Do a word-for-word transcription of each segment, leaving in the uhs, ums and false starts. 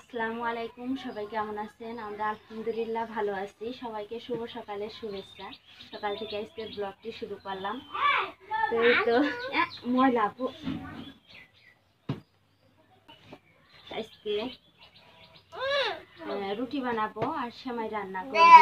আসসালামু আলাইকুম, সবাই কেমন আছেন? আমরা আলহামদুলিল্লাহ ভালো আছি। সবাইকে শুভ সকালের শুভেচ্ছা। সকাল থেকে আজকে ব্লগটি শুরু করলাম। তো এই তো ময়লা আজকে রুটি বানাবো আর সেমাই রান্না করবো।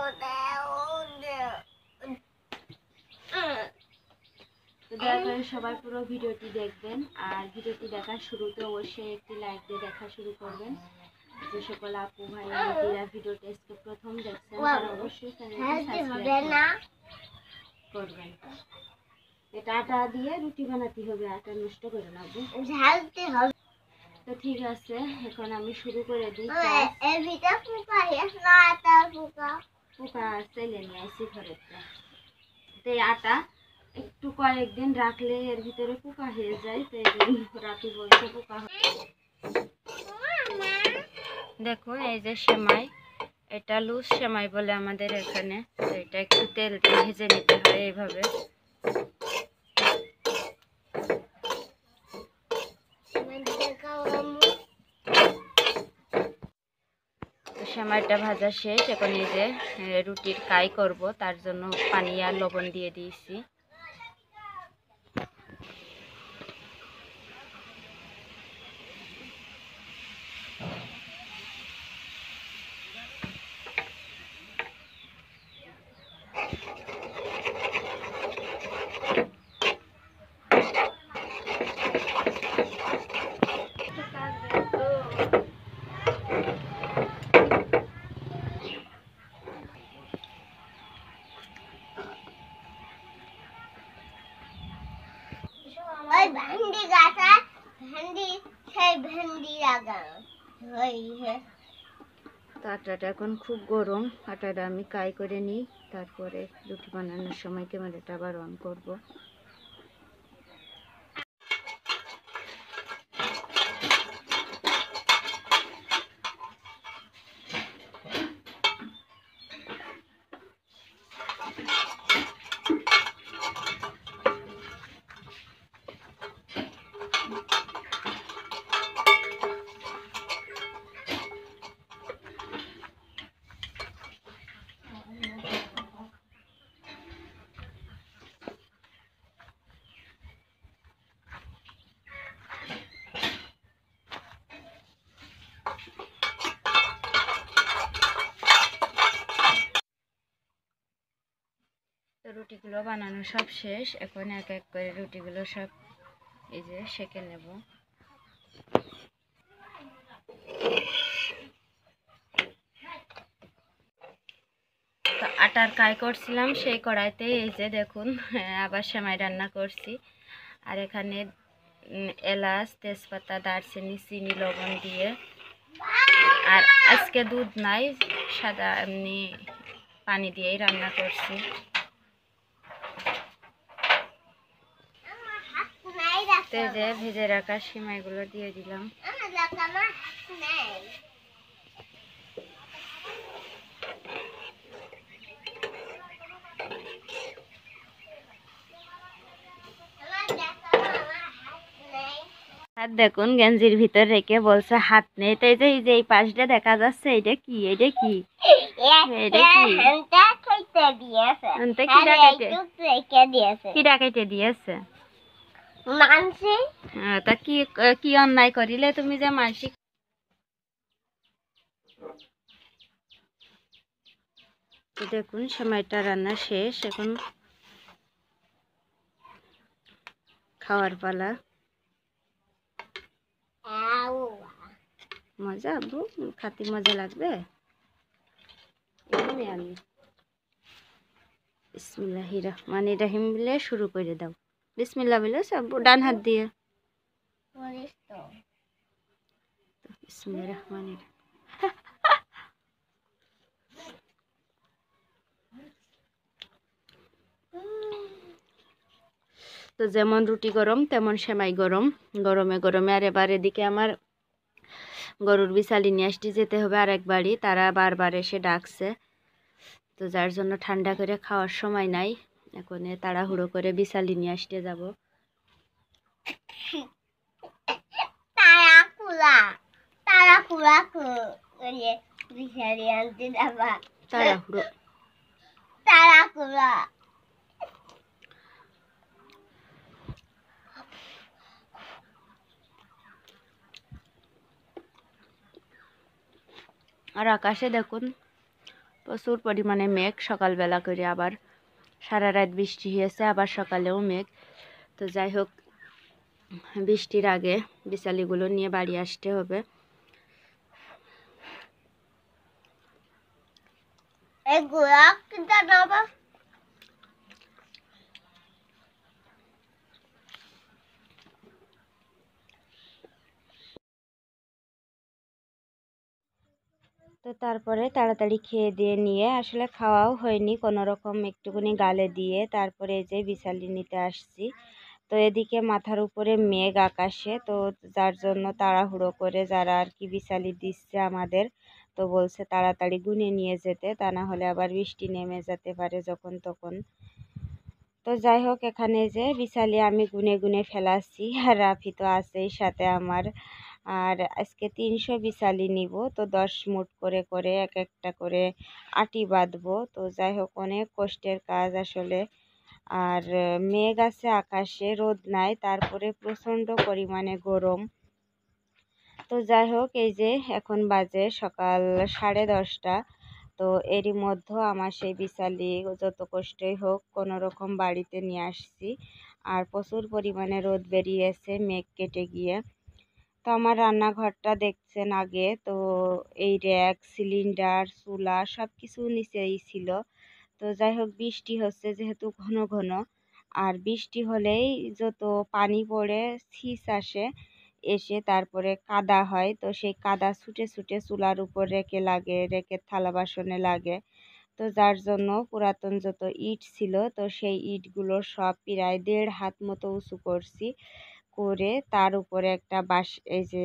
তো দয়া করে সবাই পুরো ভিডিওটি দেখবেন, আর ভিডিওটি দেখার শুরুতে অবশ্যই একটি লাইক দিয়ে দেখা শুরু করবেন। যে সকল আপু ভাই দিরা ভিডিওটি আজকে প্রথম দেখছেন তারা অবশ্যই চ্যানেলটি সাবস্ক্রাইব করবেন। এটা আটা দিয়ে রুটি বানাতে হবে, আটা নষ্ট করে নেবো, ঢালতে হবে। তো ঠিক আছে, এখন আমি শুরু করে দিই। এবিটা পোকা হেসলা আটা পোকা পোকা তেলে নিয়ে আসি ঘরেতে। তো এই আটা একটু কয়েকদিন রাখলে এর ভিতরে পোকা হয়ে যায়, তো এই রাতে বলতে পোকা হয়। দেখুন এই যে সেমাই, এটা লুজ সেমাই বলে আমাদের এখানে। তো এটা একটু তেল দিয়ে ভেজে নিতে হয় এইভাবে। তো সেমাইটা ভাজা শেষ, এখন এই যে রুটির কাই করব, তার জন্য পানি আর লবণ দিয়ে দিয়েছি। ওই ভেন্ডি গাছা ভেন্ডি সেই ভেন্ডি লাগানো হইছে। তো আটাটা এখন খুব গরম, আটাটা আমি কাই করে নিই, তারপরে রুটি বানানোর সময় ক্যামেরাটা আবার অন করব। তো রুটিগুলো বানানো সব শেষ, এখন এক এক করে রুটিগুলো সব এই যে সেঁকে নেব। তো আটার কাই করছিলাম সেই কড়াইতে এই যে দেখুন আবার সেমাই রান্না করছি। আর এখানে এলাচ, তেজপাতা, দারচিনি, চিনি, লবণ দিয়ে, আর আজকে দুধ নাই, সাদা এমনি পানি দিয়েই রান্না করছি। তো যে ভেজে রাখা সেমাইগুলো দিয়ে দিলাম। হাত দেখুন গেঞ্জির ভিতর রেখে বলছে হাত নেই। তো এই যে এই যে এই পাশটা দেখা যাচ্ছে, এটা কি এটা কি এটা কি কিডা কেটে দিয়েছে মানসি। তা কি কি অন্যায় করিলে তুমি যে মানসি। তো দেখুন সেমাইটা রান্না শেষ, এখন খাওয়ার পালা। মজা আব্বু, খাতে মজা লাগবে। এখানে আমি বিসমিল্লাহির রহমানির রহিম বলে শুরু করে দাও। বিসমিল্লাহ বলে আব্বু ডান হাত দিয়ে। বিসমিল্লাহির রহমানির তো যেমন রুটি গরম তেমন সেমাই গরম, গরমে গরমে। আর এবার এদিকে আমার গরুর বিছালি নিয়ে আসতে যেতে হবে আর একবারই, তারা বারবার এসে ডাকছে। তো যার জন্য ঠান্ডা করে খাওয়ার সময় নাই, এখন তাড়াহুড়ো করে বিছালি নিয়ে আসতে যাব। রাখো ওই বিশারি আনতে যাবা তাড়াহুড়ো তাড়াহুড়ো আর আকাশে দেখুন প্রচুর পরিমাণে মেঘ, সকালবেলা করে আবার সারা রাত বৃষ্টি হয়েছে, আবার সকালেও মেঘ। তো যাই হোক, বৃষ্টির আগে বিশালিগুলো নিয়ে বাড়ি আসতে হবে। তো তারপরে তাড়াতাড়ি খেয়ে দিয়ে নিয়ে, আসলে খাওয়াও হয়নি, কোনো রকম একটুখানি গালে দিয়ে তারপরে যে বিশালি নিতে আসছি। তো এদিকে মাথার উপরে মেঘ আকাশে, তো যার জন্য তাড়াহুড়ো করে যারা আর কি বিশালি দিচ্ছে আমাদের, তো বলছে তাড়াতাড়ি গুনে নিয়ে যেতে, তা না হলে আবার বৃষ্টি নেমে যেতে পারে যখন তখন। তো যাই হোক, এখানে যে বিশালি আমি গুনে গুনে ফেলাচ্ছি, আর রাফি তো আছেই সাথে আমার। আর আজকে তিনশো বিশালি নিব, তো দশ মুঠ করে করে এক একটা করে আটি বাঁধবো। তো যাই হোক, অনেক কষ্টের কাজ আসলে। আর মেঘ আছে আকাশে, রোদ নাই, তারপরে প্রচণ্ড পরিমাণে গরম। তো যাই হোক, এই যে এখন বাজে সকাল সাড়ে দশটা। তো এরই মধ্যে আমার সেই বিশালি যত কষ্টই হোক কোনো রকম বাড়িতে নিয়ে আসছি। আর প্রচুর পরিমাণে রোদ বেরিয়েছে মেঘ কেটে গিয়ে। তো আমার রান্নাঘরটা দেখছেন আগে, তো এই র্যাক, সিলিন্ডার, চুলা সব কিছু নিচেই ছিল। তো যাই হোক, বৃষ্টি হচ্ছে যেহেতু ঘন ঘন, আর বৃষ্টি হলেই যত পানি পড়ে ছিস আসে, এসে তারপরে কাদা হয়, তো সেই কাদা ছুটে ছুটে চুলার উপর রেখে লাগে, রেখে থালা বাসনে লাগে। তো যার জন্য পুরাতন যত ইট ছিল, তো সেই ইটগুলো সব প্রায় দেড় হাত মতো উঁচু করছি, করে তার উপরে একটা বাঁশ, এই যে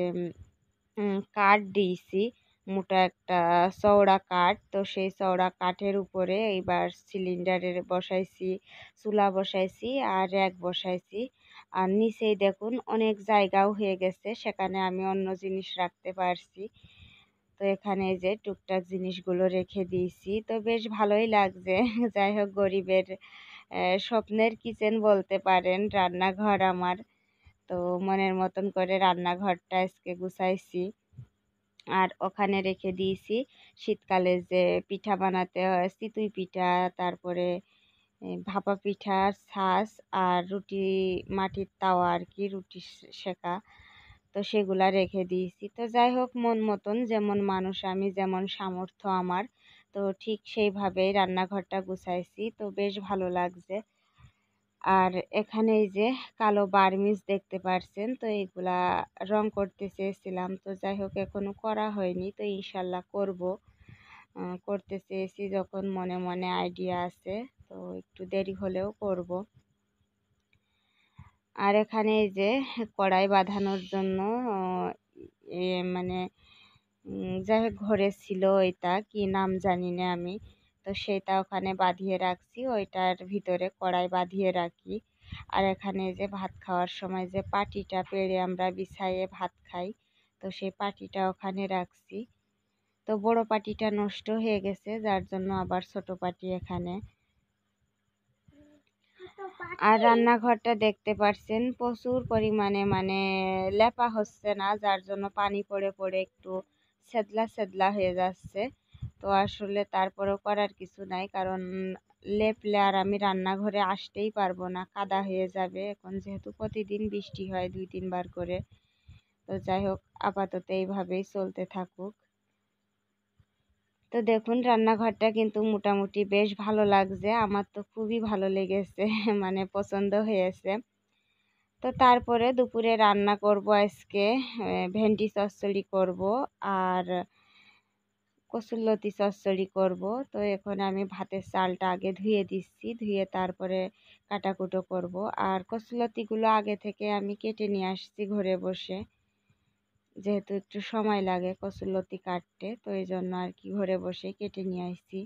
কাঠ দিয়েছি, মোটা একটা চওড়া কাঠ। তো সেই চওড়া কাঠের উপরে এইবার সিলিন্ডারের বসাইছি, চুলা বসাইছি, আর র্যাক বসাইছি। আর নিচেই দেখুন অনেক জায়গাও হয়ে গেছে, সেখানে আমি অন্য জিনিস রাখতে পারছি। তো এখানে যে টুকটাক জিনিসগুলো রেখে দিয়েছি, তো বেশ ভালোই লাগছে। যাই হোক, গরিবের স্বপ্নের কিচেন বলতে পারেন রান্নাঘর আমার। তো মনের মতন করে রান্নাঘরটা আজকে গুছাইছি। আর ওখানে রেখে দিয়েছি শীতকালে যে পিঠা বানাতে হয়, চিতই পিঠা, তারপরে ভাপা পিঠার ছাঁচ, আর রুটি, মাটির তাওয়া আর কি, রুটি সেকা, তো সেগুলা রেখে দিয়েছি। তো যাই হোক, মন মতন, যেমন মানুষ আমি, যেমন সামর্থ্য আমার, তো ঠিক সেইভাবেই রান্নাঘরটা গুছাইছি। তো বেশ ভালো লাগছে। আর এখানে এই যে কালো বার্মিজ দেখতে পারছেন, তো এইগুলা রং করতে চেয়েছিলাম, তো যাই হোক এখনো করা হয়নি, তো ইনশাল্লাহ করব। করতে চেয়েছি যখন, মনে মনে আইডিয়া আছে, তো একটু দেরি হলেও করব। আর এখানে এই যে কড়াই বাঁধানোর জন্য মানে যাই হোক ঘরে ছিল, ওইটা কি নাম জানি না আমি, তো সেটা ওখানে বাঁধিয়ে রাখছি, ওইটার ভিতরে কড়াই বাঁধিয়ে রাখি। আর এখানে যে ভাত খাওয়ার সময় যে পাটিটা পেড়ে আমরা বিছাইয়ে ভাত খাই, তো সেই পাটিটা ওখানে রাখছি। তো বড় পাটিটা নষ্ট হয়ে গেছে, যার জন্য আবার ছোট পাটি এখানে। আর রান্নাঘরটা দেখতে পাচ্ছেন প্রচুর পরিমাণে মানে লেপা হচ্ছে না, যার জন্য পানি পড়ে পড়ে একটু সেদলা সেদলা হয়ে যাচ্ছে। তো আসলে তারপরেও করার কিছু নাই, কারণ লেপলে আর আমি রান্নাঘরে আসতেই পারবো না, কাদা হয়ে যাবে। এখন যেহেতু প্রতিদিন বৃষ্টি হয় দুই তিনবার করে, তো যাই হোক আপাতত এইভাবেই চলতে থাকুক। তো দেখুন, রান্নাঘরটা কিন্তু মোটামুটি বেশ ভালো লাগছে, আমার তো খুবই ভালো লেগেছে, মানে পছন্দ হয়েছে। তো তারপরে দুপুরে রান্না করব আজকে ভেন্ডি চচ্চড়ি করব, আর কচুরলতি চচ্চড়ি করব। তো এখন আমি ভাতের চালটা আগে ধুয়ে দিচ্ছি, ধুয়ে তারপরে কাটাকুটো করব। আর কচুরলতিগুলো আগে থেকে আমি কেটে নিয়ে আসছি ঘরে বসে, যেহেতু একটু সময় লাগে কচুরলতি কাটতে, তো এই জন্য আর কি ঘরে বসে কেটে নিয়ে আসছি।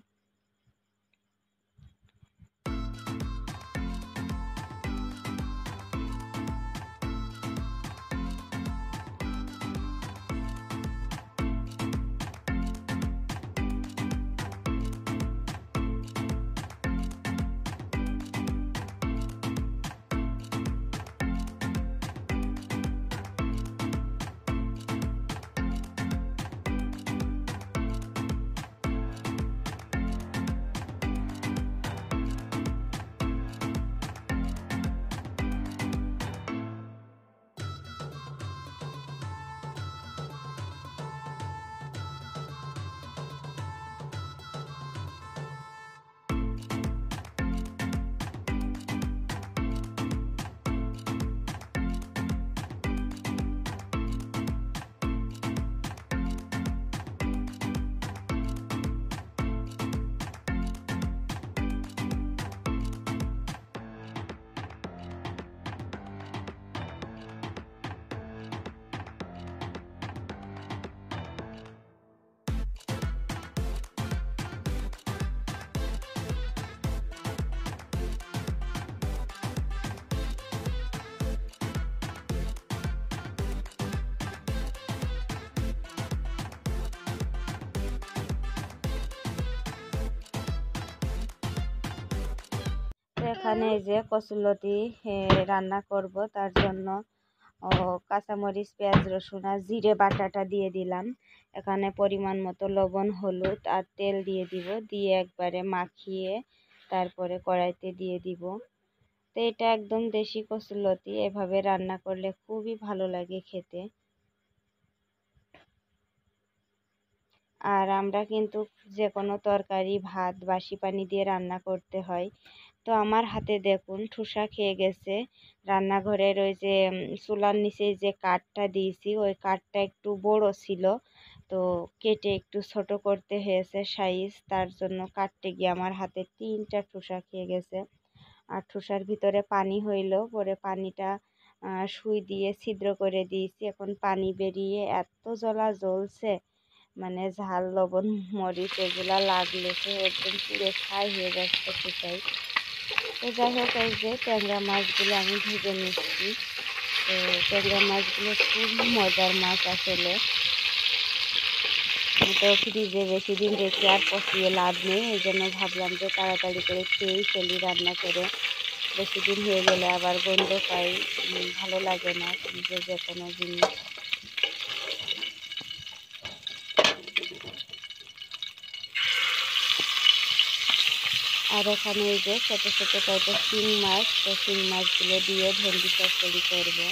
এখানে এই যে কচুরলতি রান্না করব, তার জন্য ও কাঁচামরিচ, পেঁয়াজ, রসুন আর জিরে বাটাটা দিয়ে দিলাম। এখানে পরিমাণ মতো লবণ, হলুদ আর তেল দিয়ে দিব, দিয়ে একবারে মাখিয়ে তারপরে কড়াইতে দিয়ে দিব। তো এটা একদম দেশি কচুরলতি, এভাবে রান্না করলে খুবই ভালো লাগে খেতে। আর আমরা কিন্তু যে কোনো তরকারি, ভাত বাসি পানি দিয়ে রান্না করতে হয়। তো আমার হাতে দেখুন ঠুসা খেয়ে গেছে। রান্নাঘরের ওই যে চুলার নিচে যে কাঠটা দিয়েছি, ওই কাঠটা একটু বড় ছিল, তো কেটে একটু ছোট করতে হয়েছে সাইজ, তার জন্য কাটতে গিয়ে আমার হাতে তিনটা ঠুসা খেয়ে গেছে। আর ঠুসার ভিতরে পানি হইল, পরে পানিটা সুই দিয়ে ছিদ্র করে দিয়েছি। এখন পানি বেরিয়ে এত জ্বলা জ্বলছে, মানে ঝাল, লবণ, মরিচ এগুলা লাগলেছে একদম পুরো ছাই হয়ে যাচ্ছে ঠুসাই। তো যাই হোক, এই যে ট্যাংরা মাছগুলো আমি ভেজে নিচ্ছি। তো ট্যাংরা মাছগুলো খুব মজার মাছ আসলে। তো ফ্রিজে বেশি দিন রেখে আর পচিয়ে লাভ নেই, এই জন্য ভাবলাম যে তাড়াতাড়ি করে খেয়েই ফেলি রান্না করে। বেশি দিন হয়ে গেলে আবার গন্ধ পাই, ভালো লাগে না ফ্রিজে যে কোনো জিনিস। আর এখানে এই যে ছোটো ছোটো কয়েকটা শিং মাছ, তো শিং মাছগুলো দিয়ে ভেন্ডি চচ্চড়ি করবো।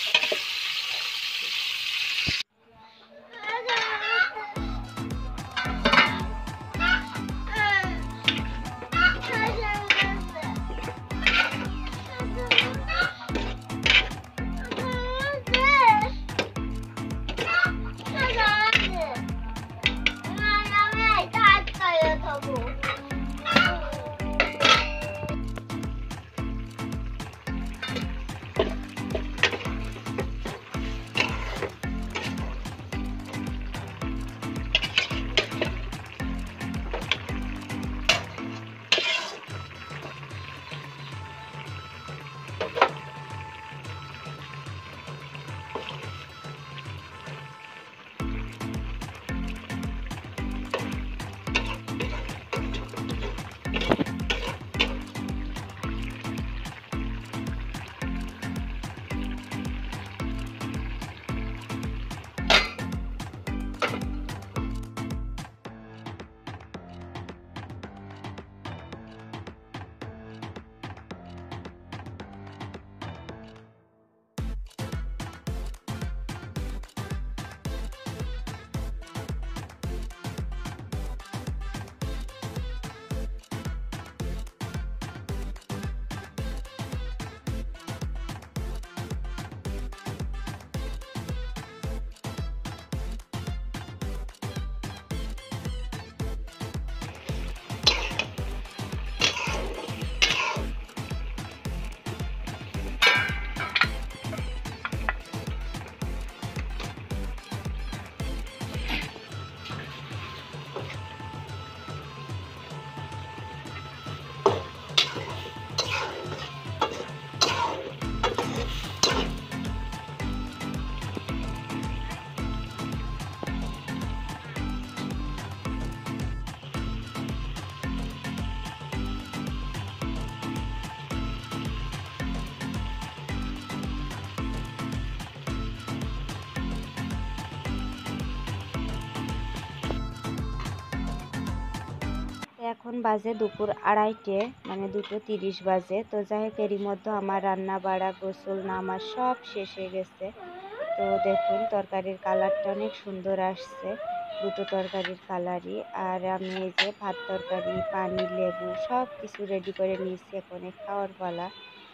এখন বাজে দুপুর আড়াইটে, মানে দুটো তিরিশ বাজে। তো যাই হোক, এরই মধ্যে আমার রান্না বাড়া, গোসল, নামা সব শেষ হয়ে গেছে। তো দেখুন তরকারির কালারটা অনেক সুন্দর আসছে, দুটো তরকারির কালারই। আর আমি এই যে ভাত, তরকারি, পানি, লেবু সব কিছু রেডি করে নিয়েছি, এখন খাওয়ার পালা।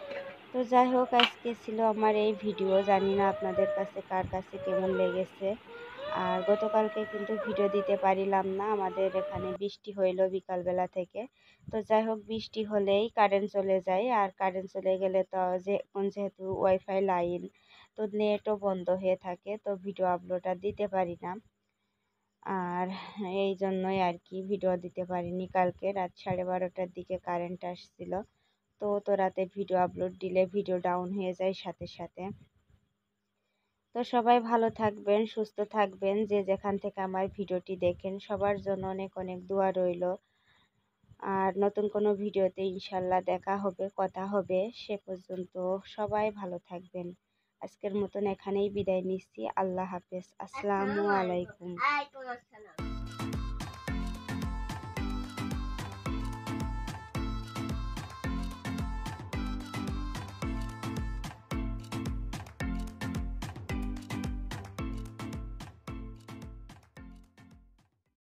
তো যাই হোক, আজকে ছিল আমার এই ভিডিও, জানি না আপনাদের কাছে কার কাছে কেমন লেগেছে। আর গতকালকে কিন্তু ভিডিও দিতে পারিলাম না, আমাদের এখানে বৃষ্টি হইলো বিকালবেলা থেকে। তো যাই হোক, বৃষ্টি হলেই কারেন্ট চলে যায়, আর কারেন্ট চলে গেলে তো যে যেহেতু ওয়াইফাই লাইন, তো নেটও বন্ধ হয়ে থাকে, তো ভিডিও আপলোড আর দিতে পারি না। আর এই জন্যই আর কি ভিডিও দিতে পারিনি। কালকে রাত সাড়ে বারোটার দিকে কারেন্ট আসছিল, তো তো রাতে ভিডিও আপলোড দিলে ভিডিও ডাউন হয়ে যায় সাথে সাথে। তো সবাই ভালো থাকবেন, সুস্থ থাকবেন, যে যেখান থেকে আমার ভিডিওটি দেখেন, সবার জন্য অনেক অনেক দোয়া রইল। আর নতুন কোনো ভিডিওতে ইনশাল্লাহ দেখা হবে, কথা হবে। সে পর্যন্ত সবাই ভালো থাকবেন। আজকের মতন এখানেই বিদায় নিচ্ছি। আল্লাহ হাফেজ। আসসালামু আলাইকুম।